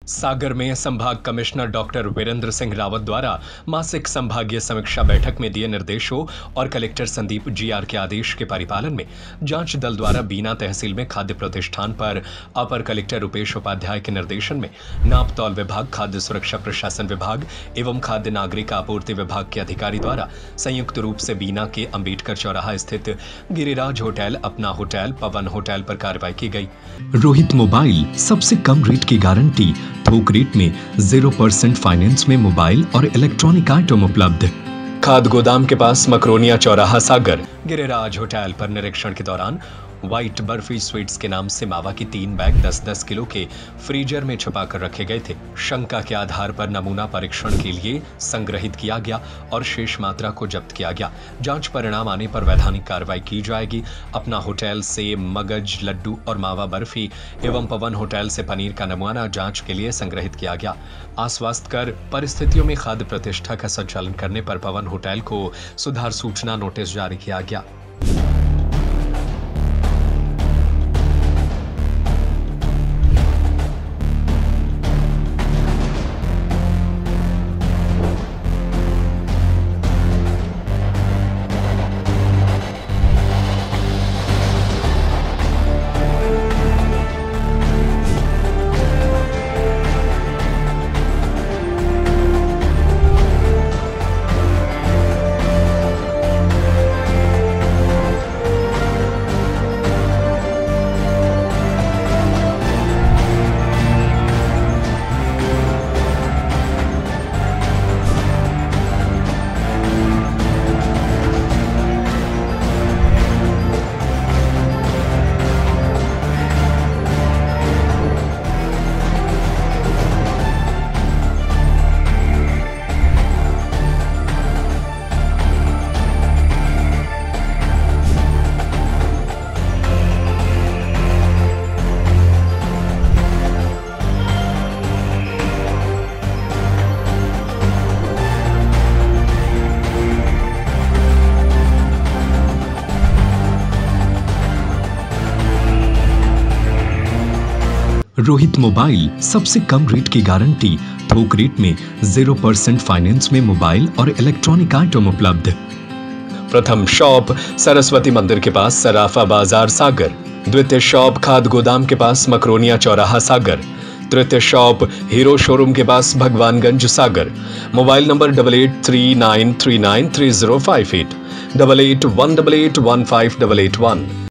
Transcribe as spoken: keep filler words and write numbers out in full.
सागर में संभाग commissioner doctor Virendra Singh Rawat द्वारा मासिक संभागीय समीक्षा बैठक में दिए निर्देशों और कलेक्टर संदीप जी आर के आदेश के परिपालन में जांच दल द्वारा बीना तहसील में खाद्य प्रतिष्ठान पर अपर कलेक्टर रुपेश उपाध्याय के निर्देशन में नाप तौल विभाग, खाद्य सुरक्षा प्रशासन विभाग एवं खाद्य नागरिक आपूर्ति विभाग के अधिकारी द्वारा संयुक्त रूप से बीना के अंबेडकर चौराहा स्थित गिरिराज होटल, अपना होटल, पवन होटल पर कार्रवाई की गई। रोहित मोबाइल, सबसे कम रेट की गारंटी, थोक रेट में जीरो परसेंट फाइनेंस में मोबाइल और इलेक्ट्रॉनिक आइटम उपलब्ध। खाद गोदाम के पास मकरोनिया चौराहा, सागर। गिरिराज होटल पर निरीक्षण के दौरान व्हाइट बर्फी स्वीट्स के नाम से मावा की तीन बैग दस दस किलो के फ्रीजर में छुपा कर रखे गए थे। शंका के आधार पर नमूना परीक्षण के लिए संग्रहित किया गया और शेष मात्रा को जब्त किया गया। जांच परिणाम आने पर वैधानिक कार्रवाई की जाएगी। अपना होटल से मगज लड्डू और मावा बर्फी एवं पवन होटल से पनीर का नमूना जांच के लिए संग्रहित किया गया। आश्वस्त कर परिस्थितियों में खाद्य प्रतिष्ठा का संचालन करने पर पवन होटल को सुधार सूचना नोटिस जारी किया गया। रोहित मोबाइल, सबसे कम रेट की गारंटी, थोक रेट में जीरो परसेंट फाइनेंस में मोबाइल और इलेक्ट्रॉनिक आइटम उपलब्ध। प्रथम शॉप सरस्वती मंदिर के पास सराफा बाजार, सागर। द्वितीय शॉप खाद गोदाम के पास मकरोनिया चौराहा, सागर। तृतीय शॉप हीरो शोरूम के पास Bhagwanganj, Sagar. Mobile number double eight three nine three nine three zero five eight, double eight one double eight one five double eight one.